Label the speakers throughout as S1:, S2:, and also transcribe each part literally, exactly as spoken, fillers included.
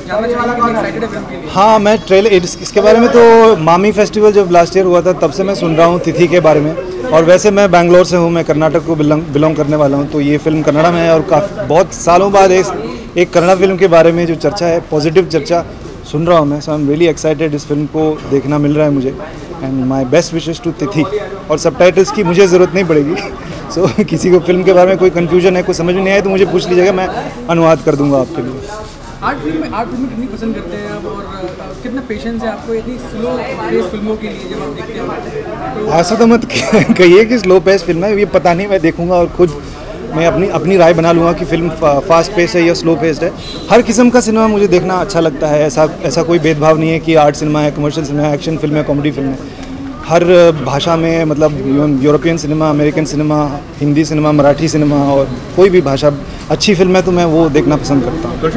S1: जानना चाहेंगे कि एक्साइटेड है फिल्म के लिए?
S2: हाँ, मैं ट्रेलर इसके बारे में तो मामी फेस्टिवल जब लास्ट ईयर हुआ था तब से मैं सुन रहा हूँ तिथि के बारे में। और वैसे मैं बैंगलोर से हूँ, मैं कर्नाटक को बिलोंग बिलोंग करने वाला हूँ, तो ये फिल्म कन्नड़ा में है और काफ़ी बहुत सालों बाद एक एक कन्नड़ा फिल्म के बारे में जो चर्चा है, पॉजिटिव चर्चा सुन रहा हूँ मैं। So I am really excited, इस फिल्म को देखना मिल रहा है मुझे। And my best wishes to Thithi. और सबटाइटल्स की मुझे ज़रूरत नहीं पड़ेगी। सो so, किसी को फिल्म के बारे में कोई कन्फ्यूजन है, कोई समझ में नहीं आए तो मुझे पूछ लीजिएगा, मैं अनुवाद कर दूंगा आपके लिए।
S1: आर्ट फिल्म में आर्ट फिल्म कितनी पसंद करते हैं आप, और कितना पेशेंस है आपको इतनी स्लो पेस फिल्मों के लिए जब आप देखते हैं?
S2: ऐसा तो मत कहिए कि स्लो पेस फिल्म है, ये पता नहीं, मैं देखूंगा और खुद मैं अपनी अपनी राय बना लूँगा कि फिल्म फास्ट पेस है या स्लो पेस्ड है। हर किस्म का सिनेमा मुझे देखना अच्छा लगता है। ऐसा ऐसा कोई भेदभाव नहीं है कि आर्ट सिनेमा है, कमर्शियल सिनेमा है, एक्शन फिल्म है, कॉमेडी फिल्म है। हर भाषा में, मतलब European cinema, American cinema, Hindi cinema, Marathi cinema, और कोई भी भाषा अच्छी फिल्म है तो मैं वो देखना पसंद करता हूँ।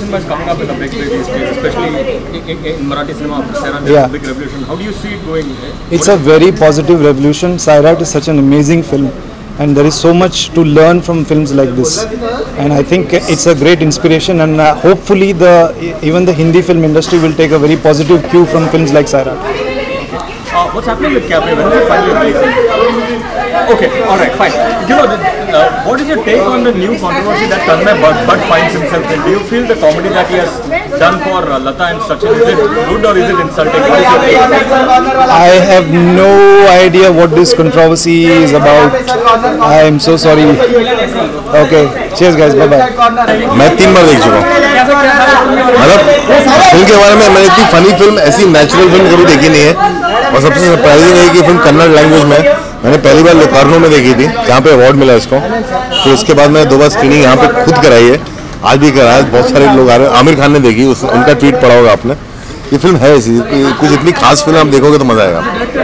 S2: It's a very positive revolution. Sairat is such an amazing film and there is so much to learn from films like this, and I think it's a great inspiration, and uh, hopefully the even the Hindi film industry will take a very positive cue from films like Sairat.
S3: Uh, what's happening with Cafe? When is it finally releasing? Okay, all right, fine. You know, the, uh, what is your take on the new controversy that Tanmay Bhatt, Bhatt finds himself in? Do you feel the comedy that he has done for uh, Lata and Sachin, is it good or is it insulting? What is your take?
S2: I have no idea what this controversy is about. I am so sorry. Okay, cheers guys, bye bye.
S4: मैं तीन बार देख चुका हूँ। मतलब film के बारे में मैंने इतनी फनी फिल्म, ऐसी नेचुरल फिल्म कभी देखी नहीं है। और सबसे सरप्राइजिंग है कि फिल्म कन्नड़ लैंग्वेज में मैंने पहली बार लोकार्नो में देखी थी, जहाँ पे अवार्ड मिला इसको। तो उसके बाद मैंने दो बार स्क्रीनिंग यहाँ पे खुद कराई है, आज भी कराया। बहुत सारे लोग आ रहे हैं। आमिर खान ने देखी, उस उनका ट्वीट पढ़ा होगा आपने। ये फिल्म है ऐसी, कुछ इतनी खास फिल्म आप देखोगे तो मजा आएगा।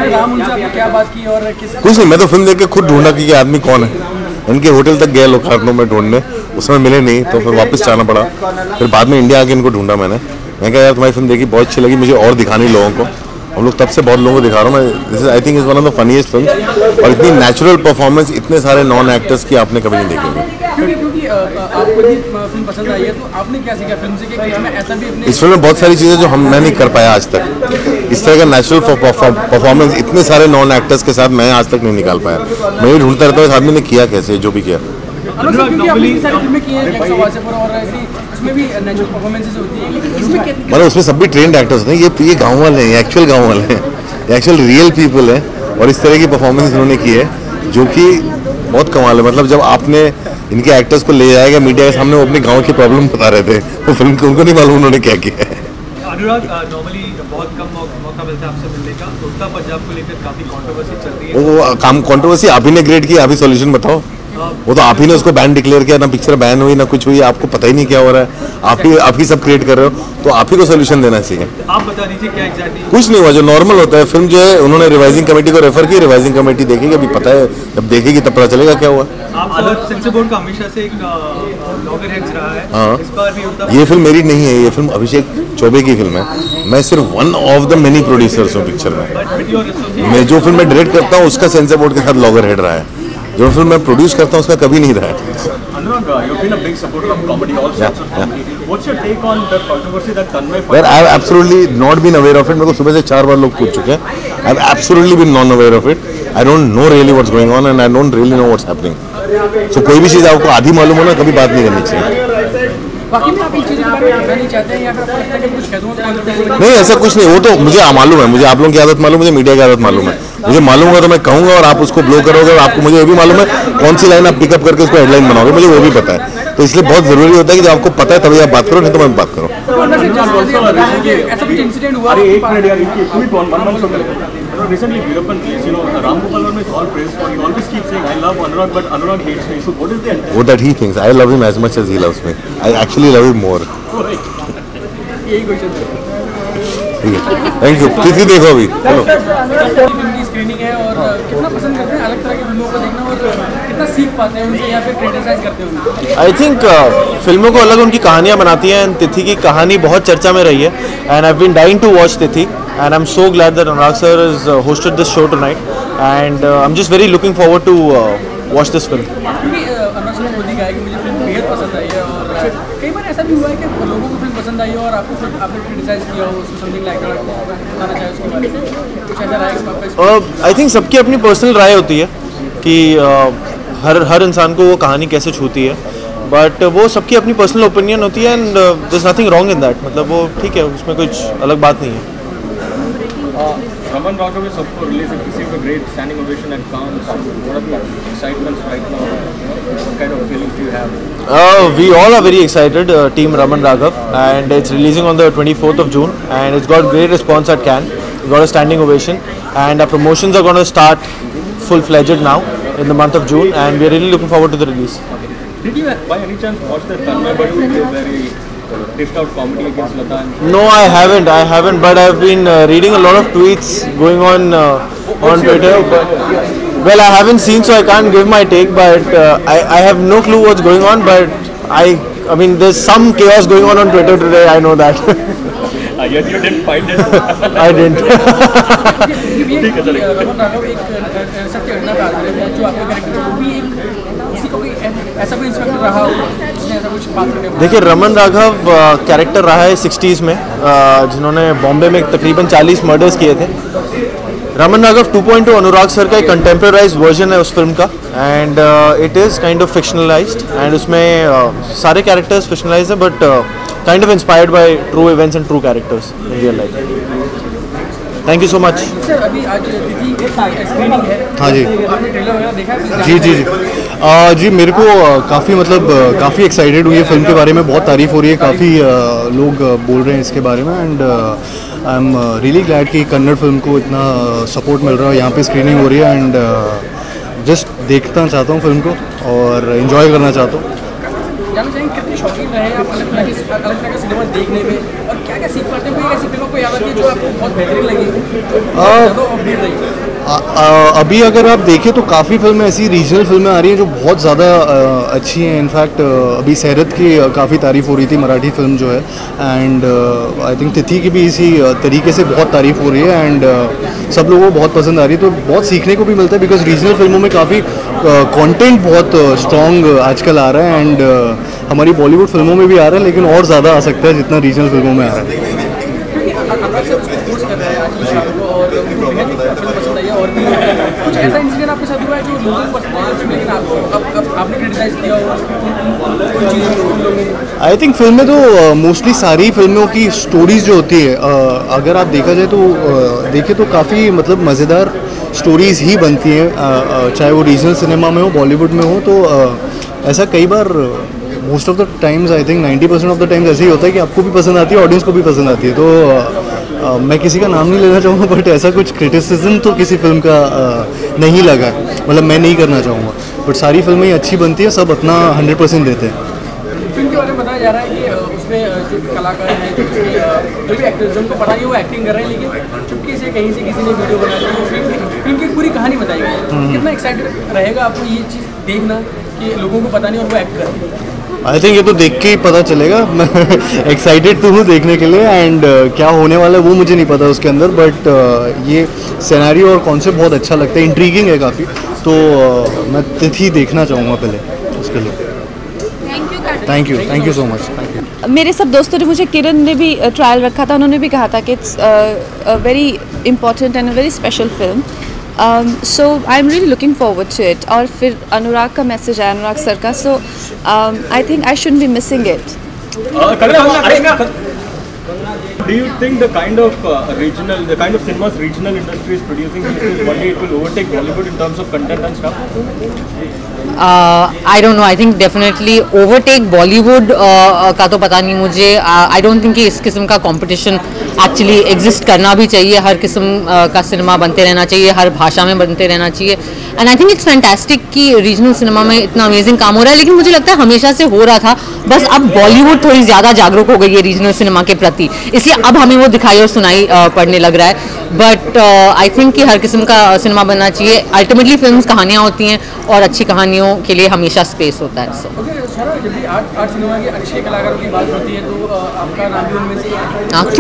S4: कुछ नहीं, मैं तो फिल्म देख के खुद ढूंढा कि ये आदमी कौन है। इनके होटल तक गया लोकार्नो में ढूंढने, उसमें मिले नहीं, तो फिर वापस जाना पड़ा। फिर बाद में इंडिया आके इनको ढूंढा मैंने। मैं कहा यार तुम्हारी फिल्म देखी, बहुत अच्छी लगी, मुझे और दिखानी लोगों को। हम लोग तब से बहुत लोगों को दिखा रहा हूँ मैं। This is I think is one of the funniest film, और इतनी नेचुरल परफॉर्मेंस इतने सारे नॉन एक्टर्स की आपने कभी नहीं देखी।
S1: क्योंकि आपको ये फिल्म पसंद आई है, तो आपने क्या सीखा फिल्म से कि हमें ऐसा भी अपने...
S4: इस फिल्म में बहुत सारी चीज़ें जो हम मैं नहीं कर पाया आज तक। इस तरह का नेचुरल परफॉर्मेंस इतने सारे नॉन एक्टर्स के साथ मैं आज तक नहीं निकाल पाया। मैं ये ढूंढता रहता हूँ इस आदमी ने किया कैसे, जो भी किया। मतलब उसमें सब भी ट्रेंड एक्टर्स होते हैं। ये ये गाँव वाले हैं, एक्चुअल गाँव वाले हैं, एक्चुअल रियल पीपल हैं। और इस तरह की परफॉर्मेंस इन्होंने की है जो कि बहुत कमाल है। मतलब जब आपने इनके एक्टर्स को ले जाएगा मीडिया के सामने, वो अपने गांव की प्रॉब्लम बता रहे थे, वो फिल्म को उनको नहीं मालूम उन्होंने क्या किया है।
S3: अनुराग, नॉर्मली बहुत कम मौका मिलता है आपसे मिलने का, तो उत्तर पंजाब को लेकर काफी कंट्रोवर्सी चल रही है।
S4: वो काम कंट्रोवर्सी आप ही ने क्रिएट की, आप ही सॉल्यूशन बताओ। वो तो आप ही ने उसको बैन डिक्लेयर किया, ना पिक्चर बैन हुई ना कुछ हुई, आपको पता ही नहीं क्या हो रहा है। आप ही आप ही सब क्रिएट कर रहे हो, तो आप ही को सोल्यूशन देना चाहिए।
S3: आप बता दीजिए क्या एग्जैक्टली।
S4: कुछ नहीं हुआ, जो नॉर्मल होता है। फिल्म जो है उन्होंने रिवाइजिंग कमेटी को रेफर की, रिवाइजिंग कमेटी देखेगी, अभी पता है, जब देखेगी तब पता चलेगा क्या हुआ।
S3: आप सेंसर बोर्ड का हमेशा से एक लॉगरहेड्स रहा है।
S4: हाँ,
S3: इस बार भी उत्तर...
S4: ये फिल्म मेरी नहीं है, ये फिल्म अभिषेक चौबे की फिल्म है। मैं सिर्फ one of the many producers हूँ पिक्चर में। मैं जो फिल्म मैं डायरेक्ट करता हूँ उसका सेंसर बोर्ड के साथ लॉगर हेड रहा है। जो फिल्म मैं प्रोड्यूस करता हूँ उसका कभी नहीं रहा है।
S3: Anurag, you've been a big supporter of comedy, all sorts of comedy. What's your take on the controversy that Tanmay?
S4: Well, I've absolutely not been aware of it. मेरे को सुबह से चार बार लोग पूछ चुके हैं। I've absolutely been non-aware of it. I don't know really what's going on and I don't really know what's happening. So कोई भी चीज़ आपको आधी मालूम हो ना, कभी बात नहीं करनी चाहिए। नहीं, ऐसा कुछ नहीं। वो तो मुझे मालूम है, मुझे आप लोगों की आदत मालूम, मुझे मीडिया की आदत मालूम है। मुझे मालूम होगा तो मैं कहूँगा और आप उसको ब्लो करोगे, और आपको मुझे ये भी मालूम है कौन सी लाइन आप पिकअप करके उसको हेडलाइन बनाओगे, मुझे वो भी पता है। तो इसलिए बहुत जरूरी होता है कि जब आपको पता है तभी आप बात करो, नहीं तो मैं बात करो।
S3: Recently, Veerappan, you know, Ram Gopal Varma is all praised for. He always keeps saying, "I love Anurag, but Anurag hates me." So, what is the intent?
S4: What that he thinks. I love him as much as he loves me. I actually love him more.
S1: यही question है।
S4: Thank you. Thithi देखो अभी।
S1: Screening है और कितना पसंद करते हैं अलग तरह की फिल्मों को देखना, और कितना सीख पाते हैं उनसे या फिर क्रिटिसाइज करते हैं?
S5: आई थिंक फिल्मों को अलग उनकी कहानियाँ बनाती हैं। तिथि की कहानी बहुत चर्चा में रही है, and I have been dying to watch Thithi, and I'm so glad that Anurag sir has uh, hosted this show tonight, and uh, I'm just very looking forward to uh, watch this film.
S1: क्योंकि अनुराग शर्मा मोदी का है कि मुझे film बेहद पसंद आई है और कई बार ऐसा भी हुआ है कि लोगों को फिल्म पसंद आई हो और आपको फिर आपने क्रिटिसाइज किया हो उसको समथिंग लाइक बताना चाहे उसके बारे में कुछ ऐसा रहा है इसका?
S5: आई थिंक सबकी अपनी पर्सनल राय होती है कि uh, हर हर इंसान को वो कहानी कैसे छूती है, बट वो सबकी अपनी पर्सनल ओपिनियन होती है and there is nothing wrong in that. मतलब वो ठीक है, उसमें कुछ अलग बात नहीं है.
S3: Raman Raghav is up for release. It received a great standing ovation at Cannes. What are the excitements right now? What kind of feelings do you have?
S5: Uh, we all are very excited, uh, Team Raman Raghav, and it's releasing on the twenty-fourth of June, and it's got great response at Cannes. It got a standing ovation, and our promotions are going to start full-fledged now in the month of June, and we're really looking forward to the release.
S3: Okay. Did you, by any chance, watch the Tanmay Badu very dished out comedy against Lata?
S5: No, I haven't. I haven't, but I've been uh, reading a lot of tweets going on uh, on Twitter. But, well, I haven't seen, so I can't give my take. But uh, I, I have no clue what's going on. But I, I mean, there's some chaos going on on Twitter today. I know that.
S3: uh, yet you didn't find it.
S5: I didn't.
S1: Raman Raghav एक सत्य घटना का आधार है जो आपका character वो भी एक उसी को कोई ऐसा कोई इंस्पेक्टर रहा हो जिसने ऐसा कुछ बात करके.
S5: देखिए, रमन राघव कैरेक्टर रहा है सिक्सटीज़ में, uh, जिन्होंने बॉम्बे में तकरीबन चालीस मर्डर्स किए थे. Raman Raghav two point two Anurag sir का एक कंटेम्प्रेराइज वर्जन है उस फिल्म का, and it is kind of fictionalised, and उसमें uh, सारे कैरेक्टर्स फिक्शनलाइज्ड है but kind of inspired by true events and true characters in real life. Thank you so much.
S1: Sir अभी आज तिथि screening है.
S2: हाँ जी.
S1: आपने ट्रेलर वगैरह देखा है?
S2: जी जी जी आ, जी मेरे को काफ़ी मतलब काफ़ी एक्साइटेड हुई है फिल्म के बारे में. बहुत तारीफ़ हो रही है, काफ़ी लोग बोल रहे हैं इसके बारे में, and I am really glad कि कन्नड़ फिल्म को इतना सपोर्ट मिल रहा है. यहाँ पे स्क्रीनिंग हो रही है एंड जस्ट देखना चाहता हूँ फिल्म को और इन्जॉय करना चाहता हूँ.
S1: जानना चाहेंगे कितने शौकीन रहे हैं आप अलग तरह के अलग तरह का सिनेमा देखने में और क्या क्या सीख पाते हैं? कोई ऐसी फिल्मों को याद आती है जो आपको बहुत बेहतरीन लगी और भीड़ रही?
S2: आ, आ, अभी अगर आप देखें तो काफ़ी फिल्में ऐसी रीजनल फिल्में आ रही हैं जो बहुत ज़्यादा अच्छी हैं. इनफैक्ट अभी सैरत की काफ़ी तारीफ़ हो रही थी, मराठी फिल्म जो है, एंड आई थिंक तिथि की भी इसी तरीके से बहुत तारीफ़ हो रही है एंड uh, सब लोगों को बहुत पसंद आ रही है. तो बहुत सीखने को भी मिलता है बिकॉज रीजनल फिल्मों में काफ़ी कंटेंट uh, बहुत स्ट्रॉन्ग आजकल आ रहा है, एंड uh, हमारी बॉलीवुड फिल्मों में भी आ रहा है, लेकिन और ज़्यादा आ सकता है जितना रीजनल फिल्मों में आ रहा है.
S1: और भी कुछ ऐसा इंसिडेंट आपके साथ हुआ है जो लोगों को पसंद है लेकिन आपको अब अब आपने क्रिटिसाइज किया हो?
S2: आई थिंक फिल्में तो मोस्टली uh, सारी फिल्मों की स्टोरीज़ जो होती है, uh, अगर आप देखा जाए तो uh, देखें तो काफ़ी मतलब मज़ेदार स्टोरीज़ ही बनती हैं, uh, uh, चाहे वो रीजनल सिनेमा में हो, बॉलीवुड में हो. तो uh, ऐसा कई बार most of the times I think ninety percent of the times ऐसे ही होता है कि आपको भी पसंद आती है, ऑडियंस को भी पसंद आती है. तो uh, Uh, मैं किसी का नाम नहीं लेना चाहूँगा बट ऐसा कुछ क्रिटिसिज्म तो किसी फिल्म का uh, नहीं लगा, मतलब मैं नहीं करना चाहूँगा. बट सारी फिल्में अच्छी बनती है, सब अपना हंड्रेड परसेंट देते हैं.
S1: फिल्म के बारे में बताया जा रहा है कि उसमें जो कलाकार हैं जो जो भी एक्टर्स उनको पता नहीं वो एक्टिंग कर रहे हैं, लेकिन चुपके से कहीं से किसी ने वीडियो बना दी. फिल्म फिल्म की पूरी कहानी बताई गई है. कितना एक्साइटेड रहेगा आपको ये चीज़ देखना कि लोगों को पता नहीं और वो एक्ट करें?
S2: आई थिंक ये तो देख के ही पता चलेगा. मैं एक्साइटेड तो हूँ देखने के लिए, एंड uh, क्या होने वाला है वो मुझे नहीं पता उसके अंदर, बट uh, ये सिनेरियो और कॉन्सेप्ट बहुत अच्छा लगता है, इंट्रीगिंग है काफ़ी. तो uh, मैं तिथि देखना चाहूँगा पहले उसके लिए. Thank you thank you so much. Thank you.
S6: मेरे सब दोस्तों ने, मुझे किरण ने भी ट्रायल रखा था, उन्होंने भी कहा था कि it's very important and a very special film. So I am really looking forward to it. और फिर अनुराग का मैसेज आया, अनुराग सर का, so I think I shouldn't be missing it.
S3: Do you think the kind of uh, regional, the kind of cinemas regional industry is producing these days, one day it will overtake Bollywood in terms of content and stuff?
S7: Uh, I don't know. I think definitely overtake Bollywood uh, का तो पता नहीं मुझे. I don't think कि इस किस्म का competition actually exist करना भी चाहिए. हर किस्म uh, का सिनेमा बनते रहना चाहिए, हर भाषा में बनते रहना चाहिए. And I think it's fantastic कि regional सिनेमा में इतना amazing काम हो रहा है. लेकिन मुझे लगता है हमेशा से हो रहा था, बस अब Bollywood थोड़ी ज़्यादा जागरूक हो गई है regional सिनेमा के प्रति, इसलिए अब हमें वो दिखाई और सुनाई uh, पड़ने लग रहा है. बट आई थिंक कि हर किस्म का सिनेमा बनना चाहिए. अल्टीमेटली फिल्म्स कहानियाँ होती हैं और अच्छी कहानियों के लिए हमेशा स्पेस होता है. सो
S1: जब भी आर्ट आर्ट सिनेमा के अच्छे कलाकारों की बात होती है तो आपका नाम भी उनमें से
S7: हाँ, क्यों मुझे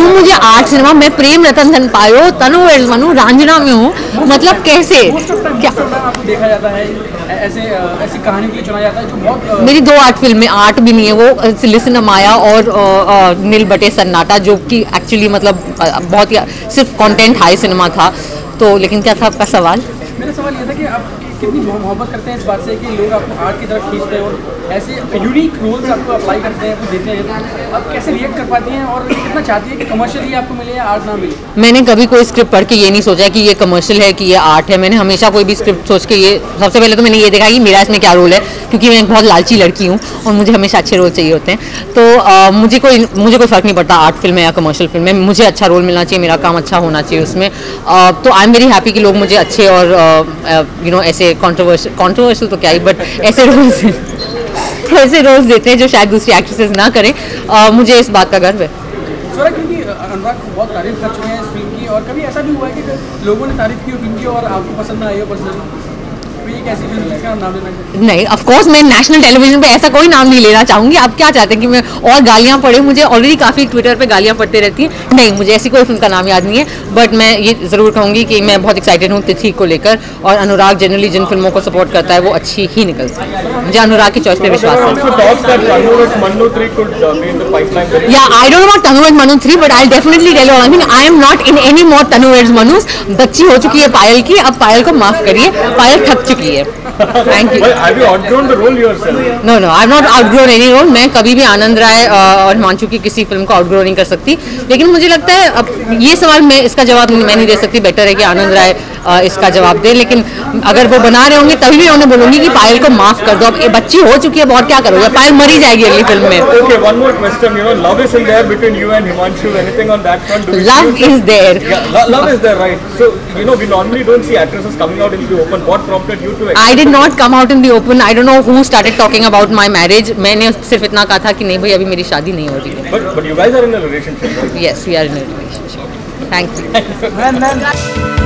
S7: आर्ट सिनेमा, मैं प्रेम रतन धन पायो, तनु एड्स मनु, रांझना में हूँ, मतलब कैसे क्या
S1: आपको देखा जाता है ऐसे ऐसी कहानी के लिए चुना जाता है जो बहुत
S7: मेरी दो आर्ट फिल्में, आर्ट भी नहीं है वो, लिसन माया और नील बटे सन्नाटा, जो कि एक्चुअली मतलब बहुत ही सिर्फ कंटेंट हाई सिनेमा था। तो लेकिन क्या था आपका सवाल?
S1: मेरा सवाल ये था कि आप कितनी मोहब्बत करते हैं इस बात से कि लोग आपको आर्ट की तरफ खींचते हैं और ऐसे यूनिक रोल्स आपको अप्लाई करते हैं, आपको देते हैं, आप कैसे रिएक्ट कर पाती हैं और कितना चाहती है कि कमर्शियली आपको मिले या आर्ट ना मिले?
S7: मैंने कभी कोई स्क्रिप्ट पढ़ के ये नहीं सोचा कि ये कमर्शियल है कि ये आर्ट है। मैंने हमेशा कोई भी स्क्रिप्ट सोच के ये, सबसे पहले तो मैंने ये देखा कि मेरा इसमें क्या रोल है, क्योंकि मैं एक बहुत लालची लड़की हूँ और मुझे हमेशा अच्छे रोल चाहिए होते हैं। तो आ, मुझे कोई मुझे कोई फ़र्क नहीं पड़ता आर्ट फिल्म है या कमर्शियल फिल्म है, मुझे अच्छा रोल मिलना चाहिए, मेरा काम अच्छा होना चाहिए उसमें। आ, तो आई एम वेरी हैप्पी कि लोग मुझे अच्छे और यू नो ऐसे कॉन्ट्रोवर्शियल कॉन्ट्रोवर्शियल तो क्या ही, बट ऐसे रोल्स ऐसे रोल्स देते हैं जो शायद दूसरी एक्ट्रेसेस ना करें। आ, मुझे इस बात का गर्व है।
S1: स्वरा, क्योंकि अनुराग को बहुत तारीफ कर चुके हैं इस फिल्म की, और कभी ऐसा भी हुआ है कि लोगों ने तारीफ की हो फिल्म की और आपको पसंद ना आई हो पर्सनली? ये कैसी फिल्म है, इसका नाम लेना चाहिए?
S7: नहीं, ऑफ कोर्स मैं नेशनल टेलीविजन पे ऐसा कोई नाम नहीं लेना चाहूँगी। आप क्या चाहते हैं कि मैं और गालियाँ पढ़े? मुझे ऑलरेडी काफ़ी ट्विटर पे गालियाँ पढ़ते रहती हैं। नहीं, मुझे ऐसी कोई फिल्म का नाम याद नहीं है, बट मैं ये ज़रूर कहूँगी कि मैं बहुत एक्साइटेड हूँ तिथि को लेकर, और अनुराग जनरली जिन फिल्मों को सपोर्ट करता है वो अच्छी ही निकलती है। मुझे अनुराग की चॉइस पे विश्वास है। या I don't know about Tanu and Manu three, but I definitely tell you one thing, I am not in any more Tanu and Manus. बच्ची हो चुकी है पायल की, अब पायल को माफ करिए, पायल थक चुकी है। Thank you.
S3: Well, have you outgrown the role yourself?
S7: No, no, I've not outgrown any role. मैं कभी भी आनंद राय और हिमांशु की किसी फिल्म को आउटग्रो नहीं कर सकती, लेकिन मुझे लगता है अब ये सवाल मैं इसका जवाब मैं नहीं दे सकती, बेटर है कि आनंद राय इसका जवाब दे। लेकिन अगर वो बना रहे होंगे तभी मैं उन्हें बोलूंगी कि पायल को माफ कर दो, अब ये बच्ची हो चुकी है, बहुत क्या करोगे, पायल मरी जाएगी अगली फिल्म में।
S3: Okay, one more question. You know, love is in there between you and Himanshu. Anything on that front? Do
S7: Love is there.
S3: Yeah, lo- love is there, right? So you know, we normally don't see actresses coming out in the open. What prompted you to?
S7: I did not come out in the open. I don't know who started talking about my marriage. मैंने सिर्फ इतना कहा था कि नहीं भाई अभी मेरी शादी नहीं हो रही है।
S3: But but you guys are in a relationship, right?
S7: Yes, we are in a relationship. Thank you.